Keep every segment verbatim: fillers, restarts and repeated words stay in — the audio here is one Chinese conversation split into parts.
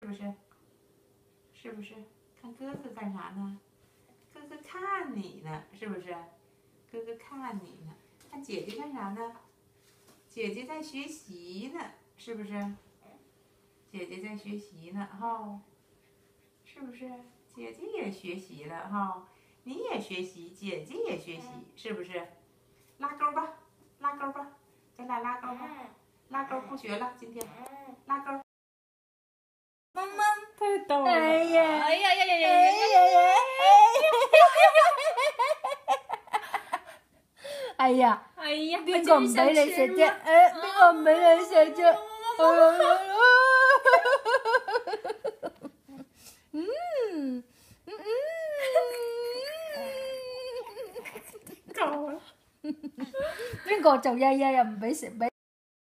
不是？是不是？看哥哥干啥呢？哥哥看你呢，是不是？哥哥看你呢。看姐姐干啥呢？姐姐在学习呢，是不是？姐姐在学习呢，哈，是不是？姐姐也学习了哈，你也学习，姐姐也学习，是不是？拉钩吧，拉钩吧，咱俩拉钩吧，拉钩不学了，今天拉钩。 妈妈太逗了！ 哎呀， 哎呀呀呀呀哎呀呀！ 呀！哎呀， 哎呀， 邊個唔俾你食啫？誒，邊個唔俾你食啫？嗯嗯夠啦！ 邊個就日日又唔俾食俾？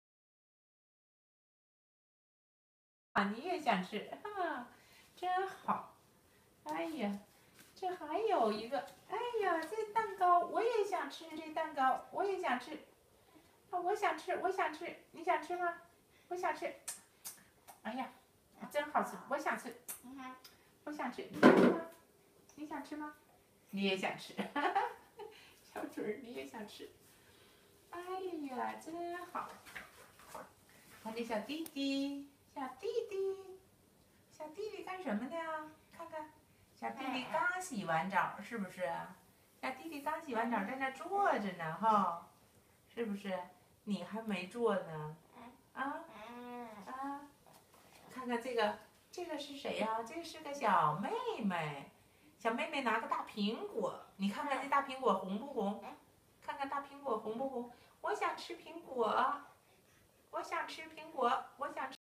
啊，你也想吃啊，真好！哎呀，这还有一个，哎呀，这蛋糕我也想吃，这蛋糕我也想吃，啊，我想吃，我想吃，你想吃吗？我想吃，哎呀，真好吃，我想吃，我想吃，你想吃吗？你想吃吗？你也想吃，小嘴儿你也想吃，哎呀，真好！看这小弟弟。小弟弟，小弟弟干什么呢？看看，小弟弟刚洗完澡，是不是？小弟弟刚洗完澡，在那坐着呢，哈，是不是？你还没坐呢，啊啊！看看这个，这个是谁呀？这是个小妹妹，小妹妹拿个大苹果，你看看这大苹果红不红？看看大苹果红不红？我想吃苹果，我想吃苹果，我想吃。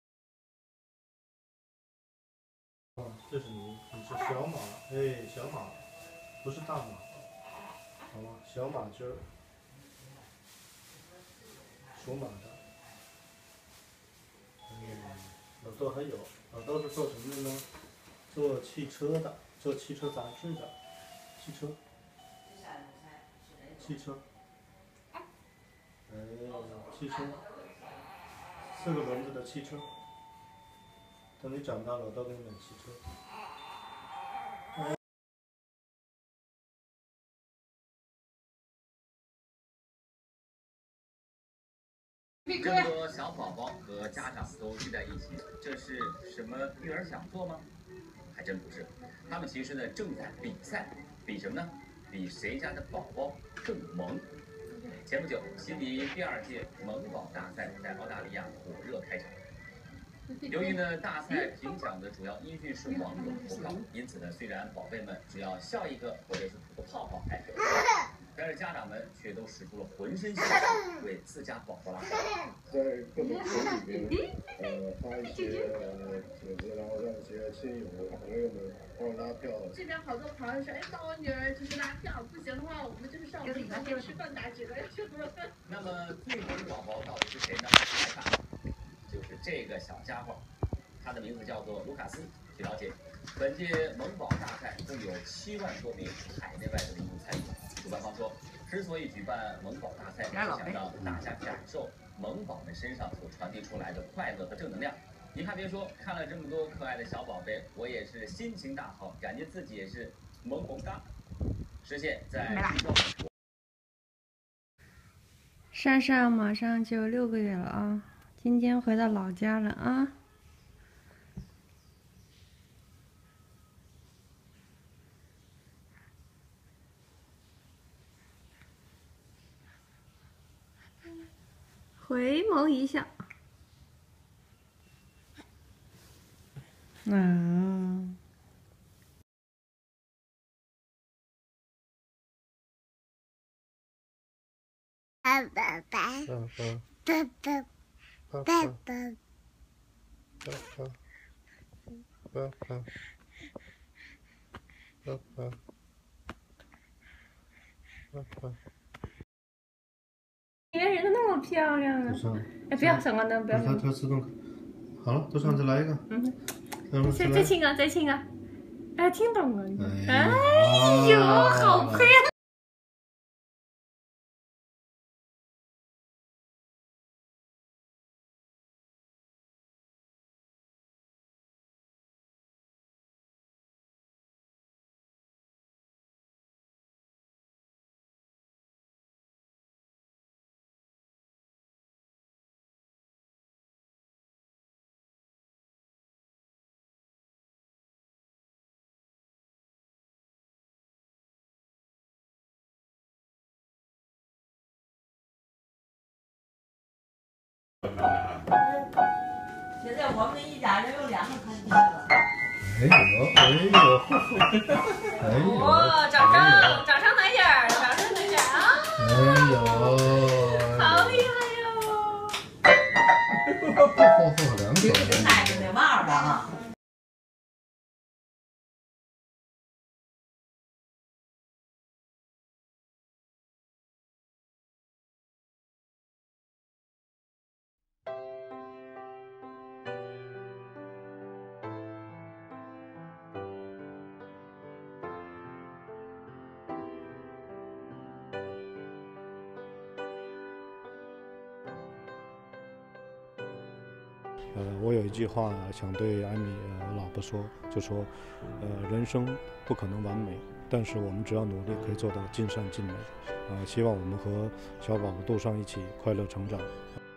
这是你，你是小马，哎，小马，不是大马，好吧，小马驹儿，属马的，嗯，耳朵还有，耳朵是做什么的呢？做汽车的，做汽车杂志的，汽车，汽车，哎，汽车，四个轮子的汽车。等你长大了，我都给你买汽车。 这么多小宝宝和家长都聚在一起，这是什么育儿讲座吗？还真不是，他们其实呢正在比赛，比什么呢？比谁家的宝宝更萌。前不久，悉尼第二届萌宝大赛在澳大利亚火热开场。由于呢，大赛评奖的主要依据是网友投票，因此呢，虽然宝贝们只要笑一个或者是吐个泡泡，哎，但是家长们却都使出了浑身解数为自家宝宝拉票。 在各种群里面，呃，发一些呃帖子，然后让一些亲友朋友们帮我拉票。 这边好多朋友说，哎，帮我女儿就是拉票，不行的话，我们就是上午一块钱吃饭打折，是不是？ 那么最萌宝宝到底是谁呢？来看。就是这个小家伙，他的名字叫做卢卡斯。据了解，本届萌宝大赛共有七万多名海内外的民众参与。主办方说，之所以举办萌宝大赛，是想让大家感受萌宝们身上所传递出来的快乐和正能量。你还别说，看了这么多可爱的小宝贝，我也是心情大好，感觉自己也是萌萌哒。实现在宇宙。 珊珊马上就六个月了啊！今天回到老家了啊！回眸一笑。嗯。 爸爸爸。 爸爸。 爸爸。 爸爸。爸爸。爸爸。爸爸。爸爸。 别人都那么漂亮啊！哎，不要闪光灯，不要。 它它自动。好了，多上再来一个。嗯。 再再亲个，再亲个。哎，听懂了。 哎呦，好漂亮！ 现在我们一家人有两个团体了。 哎呦，哎呦，哎呦！ 哇，掌声，掌声来点儿，掌声来点儿啊！ 哎呦， 好厉害哟！ 嚯嚯，两手。 这男的得玩玩啊！ 呃，我有一句话想对艾米呃老婆说，就说，呃，人生不可能完美，但是我们只要努力，可以做到尽善尽美。呃，希望我们和小宝宝杜尚一起快乐成长。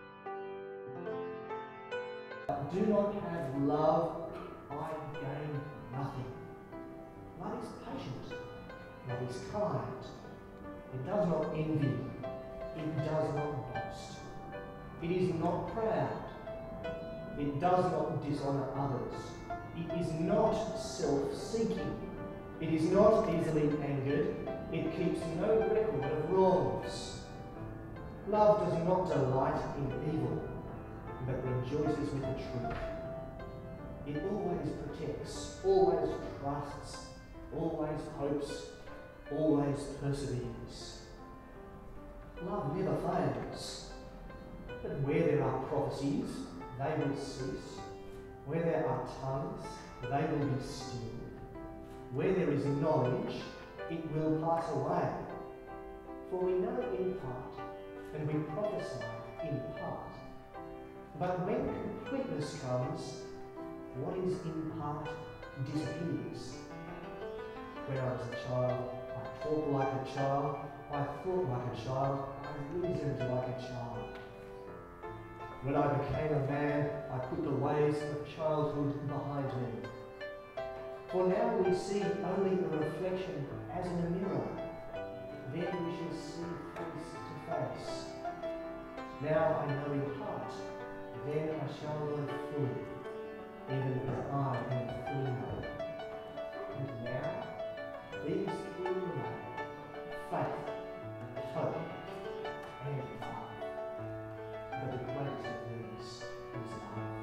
Do not have love, I gain nothing. Love is patient. Love is kind. It does not envy. It does not boast. It is not proud. It does not dishonour others. It is not self-seeking. It is not easily angered. It keeps no record of wrongs. Love does not delight in evil, but rejoices with the truth. It always protects, always trusts, always hopes, always perseveres. Love never fails, but where there are prophecies, they will cease. Where there are tongues, they will be still. Where there is knowledge, it will pass away. For we know in part, and we prophesy in part. But when completeness comes, what is in part disappears. When I was a child, I talked like a child, I thought like a child, I reasoned like a child. When I became a man, I put the ways of childhood behind me. For now we see only a reflection as in a mirror. Then we shall see face to face. Now I know in part, then I shall know fully, even as I am fully known. And now, these three remain: faith, hope, and love. But the greatest of these is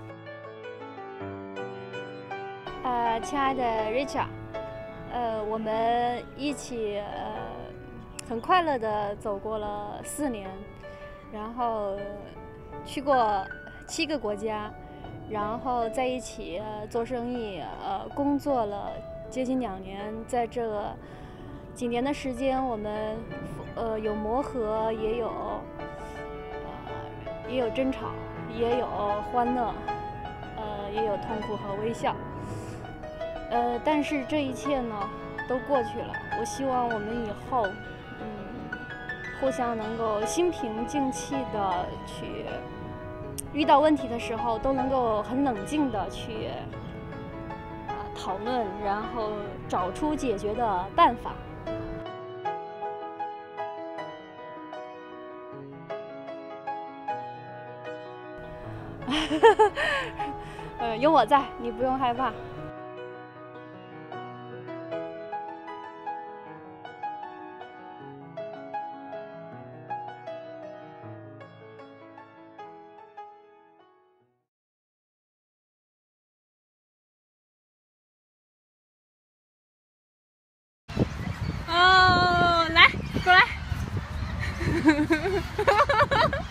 love. 呃，亲爱的 Richard， 呃，我们一起呃很快乐的走过了四年，然后去过七个国家，然后在一起、呃、做生意，呃，工作了接近两年。在这几年的时间，我们呃有磨合，也有呃也有争吵，也有欢乐，呃也有痛苦和微笑。呃，但是这一切呢都过去了。我希望我们以后，嗯，互相能够心平静气的去。遇到问题的时候，都能够很冷静的去啊、呃、讨论，然后找出解决的办法。呃，有我在，你不用害怕。哦，来，过来。